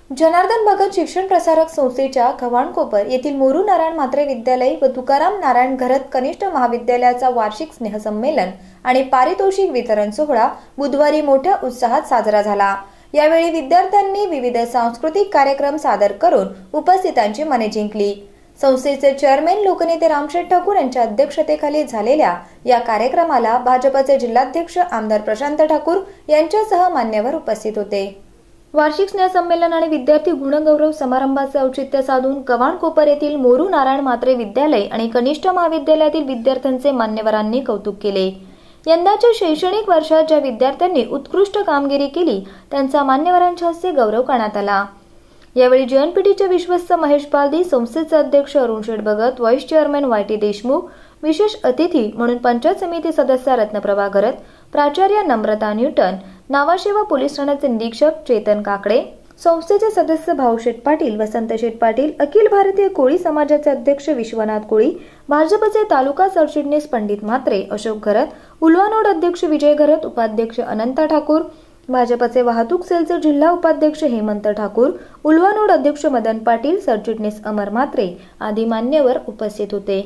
जनार्दन भगत शिक्षण प्रसारक संस्थेच्या गव्हाणकोपर येथील मोरू नारायण म्हात्रे विद्यालय व तुकाराम नारायण घरत कनिष्ठ महाविद्यालयाचा वार्षिक स्नेहसंमेलन आणि पारितोषिक वितरण सोहळा बुधवारी मोठ्या उत्साहात साजरा झाला। यावेळी विद्यार्थ्यांनी विविध सांस्कृतिक कार्यक्रम सादर करून उपस्थितांची मने जिंकली। संस्थेचे चेअरमन लोकनेते रामशेठ ठाकूर यांच्या अध्यक्षतेखाली झालेल्या या कार्यक्रमाला भाजपचे जिल्हाध्यक्ष आमदार प्रशांत ठाकूर यांच्यासह मान्यवर उपस्थित होते। वार्षिक स्नेहसंमेलन आणि विद्यार्थी गुणगौरव समारंभाचे औचित्य साधून गव्हाणकोपर येथील मोरू नारायण म्हात्रे विद्यालय आणि कनिष्ठ महाविद्यालयातील विद्यार्थ्यांचे मान्यवरांनी कौतुक केले। यंदाच्या शैक्षणिक वर्षात ज्या विद्यार्थ्यांनी उत्कृष्ट कामगिरी केली त्यांचा मान्यवरांच्या हस्ते गौरव करण्यात आला। यावेळी JNPTचे विश्वस्त महेश पालदी, संस्थेचे अध्यक्ष Arunsheth Bhagat, vice chairman YT Deshmukh, विशेष अतिथी म्हणून पंचायत समिती सदस्य रत्नप्रभा घरत, प्राचार्य नम्रता न्यूटन, नावाशेवा पोलीस ठाण्याचे निरीक्षक चेतन काकडे, संस्थेचे सदस्य भाऊशेठ पाटील, वसंत शेठ पाटील, अखिल भारतीय कोळी समाजाचे अध्यक्ष विश्वनाथ कोळी, भाजपचे तालुका सरचिटणीस पंडित म्हात्रे, अशोक घरत, उल्वानोड अध्यक्ष विजय घरत, उपाध्यक्ष अनंता ठाकूर, भाजपचे वाहतूक सेलचे जिल्हा उपाध्यक्ष हेमंत ठाकूर, उल्वानोड अध्यक्ष मदन पाटील, सरचिटणीस अमर म्हात्रे आदी मान्यवर उपस्थित होते।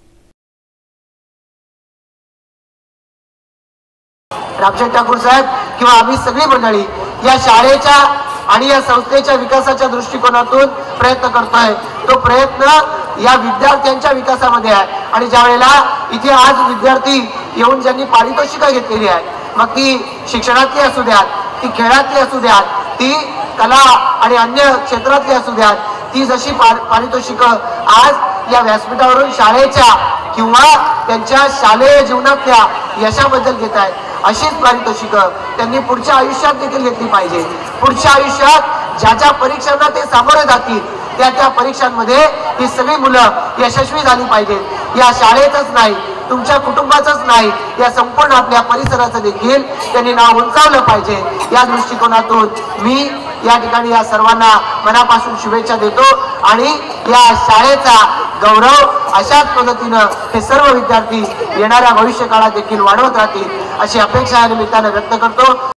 रामशेठ ठाकूर साहेब किंवा आम्ही सगळी मंडळी या शाळेच्या आणि या संस्थेच्या विकासाच्या दृष्टिकोनातून प्रयत्न करतोय। तो प्रयत्न या विद्यार्थ्यांच्या विकासामध्ये आहे आणि ज्या वेळेला इथे आज विद्यार्थी येऊन ज्यांनी पारितोषिका घेतलेली आहे, मग ती शिक्षणातली असू द्यात, ती खेळातली असू द्यात, ती कला आणि अन्य क्षेत्रातली असू द्यात, ती जशी पारितोषिक आज या व्यासपीठावरून शाळेच्या किंवा त्यांच्या शालेय जीवनातल्या यशाबद्दल घेत आहेत, अशीच पारितोषिक त्यांनी पुढच्या आयुष्यात देखील घेतली पाहिजे। पुढच्या आयुष्यात ज्या ज्या परीक्षांना ते सामोरे जातील त्या परीक्षांमध्ये ही सगळी मुलं यशस्वी झाली पाहिजेत। या शाळेतच नाही, तुमच्या कुटुंबाचंच नाही, या संपूर्ण आपल्या परिसराचं देखील त्यांनी नाव उंचावलं पाहिजे। या दृष्टिकोनातून मी या ठिकाणी या सर्वांना मनापासून शुभेच्छा देतो आणि या शाळेचा गौरव अशाच पद्धतीनं हे सर्व विद्यार्थी येणाऱ्या भविष्य काळात देखील वाढवत राहतील अशी अपेक्षा या निमित्ताने व्यक्त करतो।